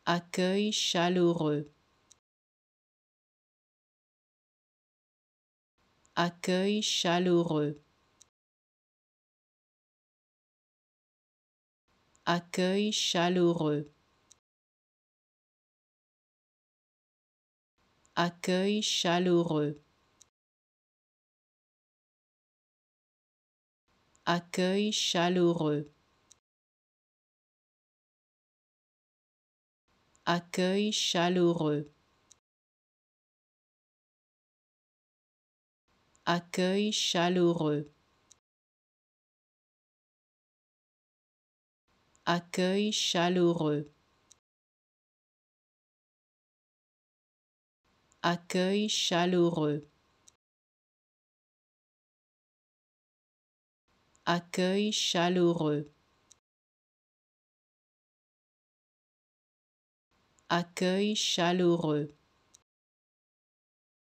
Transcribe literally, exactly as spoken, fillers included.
accueil chaleureux, accueil chaleureux, accueil chaleureux, accueil chaleureux, accueil chaleureux, accueil chaleureux, accueil chaleureux, accueil chaleureux, accueil chaleureux, accueil chaleureux, accueil chaleureux.